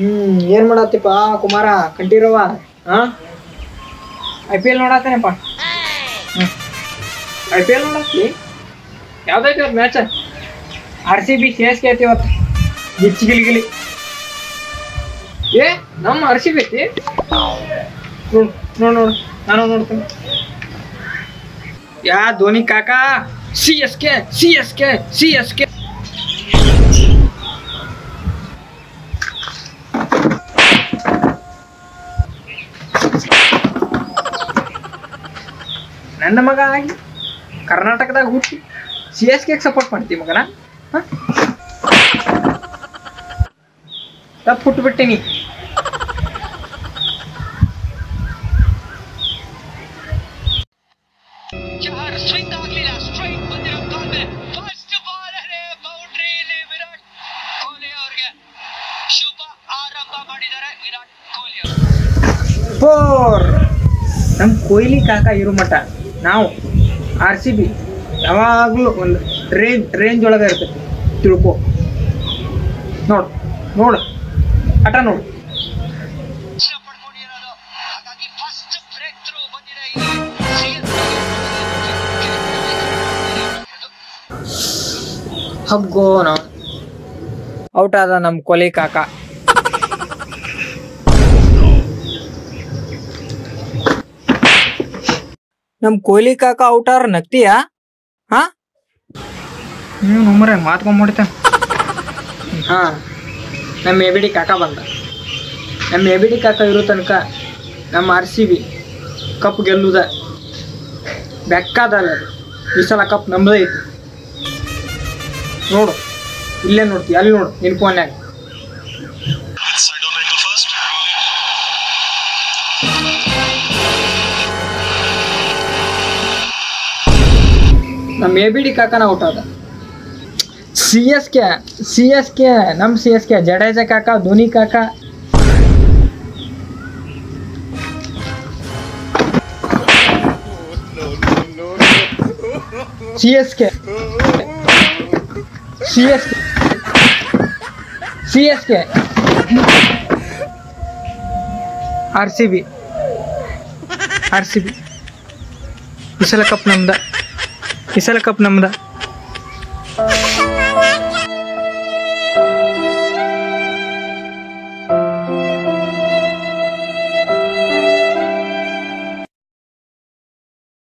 ಏನ್ ಮಾಡತ್ತಿಪ್ಪ Kumara Kanteerava? IPL ನೋಡತ್ತೇನಪ್ಪ. IPL ನೋಡತ್ತಿ? ಯಾವ್ದೈತಿ ಇವತ್ತು match? RCB CSK ಐತಿ ಇವತ್ತು. ಗಿಚ್ಚಿ ಗಿಲಿ ಏ ನಮ್ಮ RCB ಐತಿ. ನೋಡು ನಾನು ನೋಡ್ತೇನೆ. ಯಾ ಧೋನಿ ಕಾಕಾ CSK ನನ್ನ ಮಗ ಆಗಿ ಕರ್ನಾಟಕದಾಗ ಹುಟ್ಟಿ CSK ಸಪೋರ್ಟ್ ಮಾಡ್ತೀವಿ ಮಗನ. ತಪ್ಪು ಹುಟ್ಟುಬಿಟ್ಟಿನಿ. ನಮ್ಮ ಕೊಹ್ಲಿ ಕಾಕ ಇರೋ ಮಠ ನಾವು RCB ಯಾವಾಗಲೂ ಒಂದು ರೇಂಜ್ ಒಳಗೆ ಇರ್ತೈತಿ ತಿಳ್ಕೊ. ನೋಡು ಆಟ ನೋಡು. ಹಗ್ಗೋ ನಾವು ಔಟ್ ಆದ ನಮ್ಮ ಕೊಹ್ಲಿ ಕಾಕ. ನಮ್ಮ ಕೊಹ್ಲಿ ಕಾಕ ಔಟ್ ಆರ ನಗ್ತೀಯಾ? ನಮ್ಮರೆ ಮಾತ್ಕೊಂಡ್ಬಿಡ್ತೇನೆ. ನಮ್ಮ ABD ಕಾಕ ಬಂದ. ನಮ್ಮ ABD ಕಾಕ ಇರೋ ತನಕ ನಮ್ಮ RCB ಕಪ್ ಗೆಲ್ಲುದ ಬೆಕ್ಕಾದಲ್ಲ. ಅದು ಈ ಸಲ ಕಪ್ ನಮ್ಮದೇ ಐತಿ. ನೋಡು ಇಲ್ಲೇ ನೋಡ್ತೀವಿ, ಅಲ್ಲಿ ನೋಡು ನಿನ್ ಫೋನ್ಯಾಗ. ನಮ್ಮ ABD ಕಾಕನ ಔಟ್ ಆದ. CSK ನಮ್ಮ CSK ಜಡೇಜಾ ಕಾಕ, ಧೋನಿ ಕಾಕ. CSK RCB ಈ ಸಲ ಕಪ್ ನಮ್ದ.